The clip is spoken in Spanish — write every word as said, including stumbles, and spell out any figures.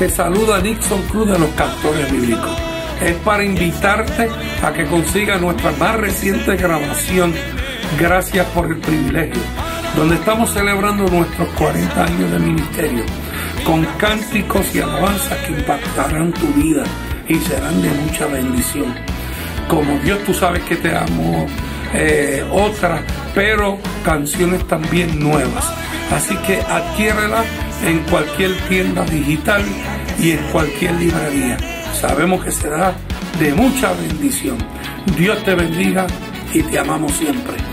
Te saluda Nixon Cruz de los Cantores Bíblicos. Es para invitarte a que consigas nuestra más reciente grabación, Gracias por el Privilegio, donde estamos celebrando nuestros cuarenta años de ministerio, con cánticos y alabanzas que impactarán tu vida y serán de mucha bendición. Como Dios tú sabes que te amo, eh, otras, pero canciones también nuevas. Así que adquiérela en cualquier tienda digital y en cualquier librería. Sabemos que será de mucha bendición. Dios te bendiga y te amamos siempre.